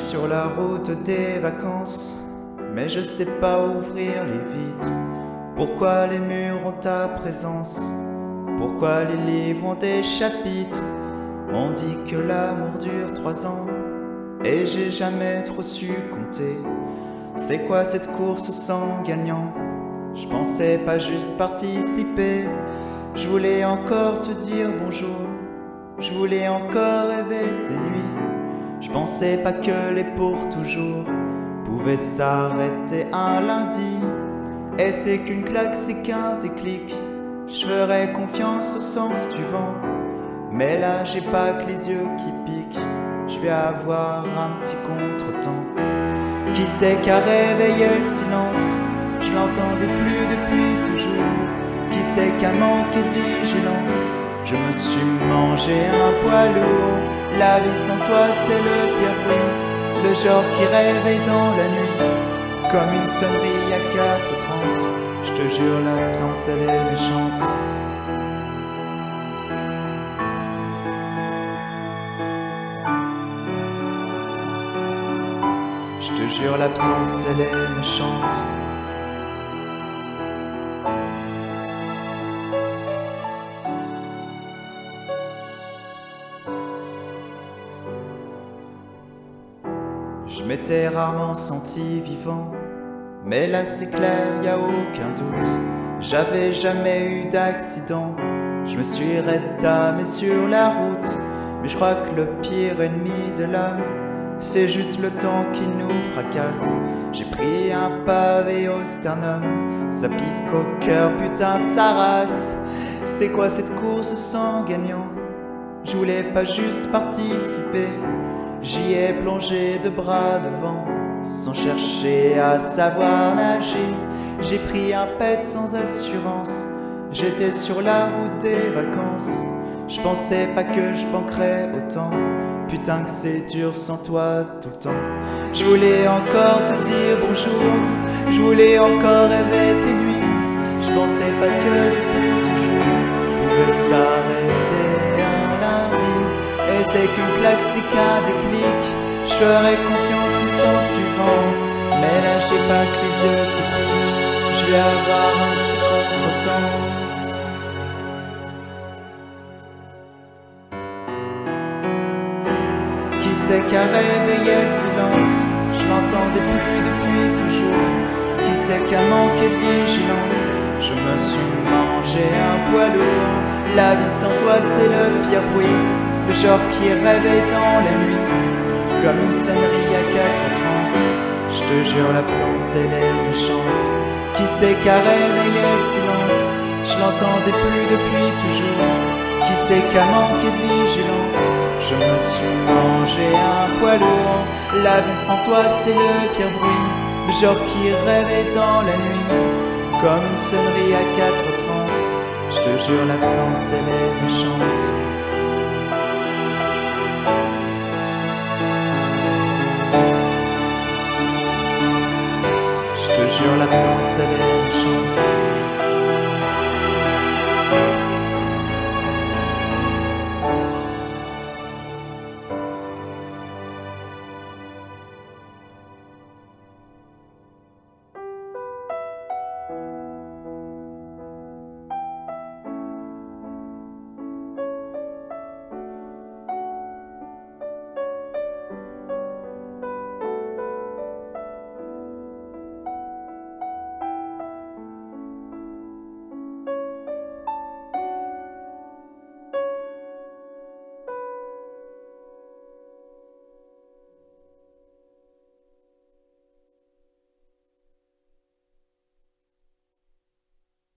sur la route des vacances, mais je sais pas ouvrir les vitres. Pourquoi les murs ont ta présence? Pourquoi les livres ont des chapitres? On dit que l'amour dure 3 ans, et j'ai jamais trop su compter. C'est quoi cette course sans gagnant? Je pensais pas juste participer. Je voulais encore te dire bonjour, je voulais encore rêver tes nuits. Je pensais pas que les pour toujours pouvaient s'arrêter un lundi. Et c'est qu'une claque, c'est qu'un déclic. Je ferais confiance au sens du vent, mais là j'ai pas que les yeux qui piquent. Je vais avoir un petit contretemps. Qui c'est qui a réveillé le silence? Je l'entendais plus depuis toujours. Qui c'est qui a manqué de vigilance? Je me suis mangé un poids lourd. La vie sans toi c'est le pire bruit. Le genre qui réveille dans la nuit, comme une sonnerie à 4h30. Je te jure l'absence elle est méchante. Je te jure l'absence elle est méchante. Je m'étais rarement senti vivant, mais là c'est clair, y a aucun doute. J'avais jamais eu d'accident, je me suis rétamé sur la route. Mais je crois que le pire ennemi de l'homme, c'est juste le temps qui nous fracasse. J'ai pris un pavé au sternum, ça pique au cœur, putain de sa race. C'est quoi cette course sans gagnant? Je voulais pas juste participer. J'y ai plongé de bras devant, sans chercher à savoir nager. J'ai pris un pet sans assurance, j'étais sur la route des vacances. Je pensais pas que je manquerais autant, putain que c'est dur sans toi tout le temps. Je voulais encore te dire bonjour, je voulais encore rêver tes nuits. Je pensais pas que les plus toujours pouvaient s'arrêter un lundi. Et c'est qu'une claque, c'est qu'un déclic. Je ferais confiance au sens du vent, mais là j'ai pas que les yeux qui piquent. Je vais avoir un petit contretemps. Qui c'est qui a réveillé le silence? Je l'entendais plus depuis toujours. Qui c'est qui a manqué de vigilance? Je me suis mangé un poids lourd. La vie sans toi c'est le pire bruit. Le genre qui réveille dans la nuit, comme une sonnerie à 4h30. Je te jure l'absence elle est méchante. Qui c'est qui a réveillé le silence? Je l'entendais plus depuis toujours. Qui c'est qui a manqué de vigilance? Je me suis mangé un poids lourd. La vie sans toi c'est le pire bruit. Le genre qui réveille dans la nuit, comme une sonnerie à 4h30. Je te jure l'absence elle est méchante. Je te jure l'absence elle est méchante.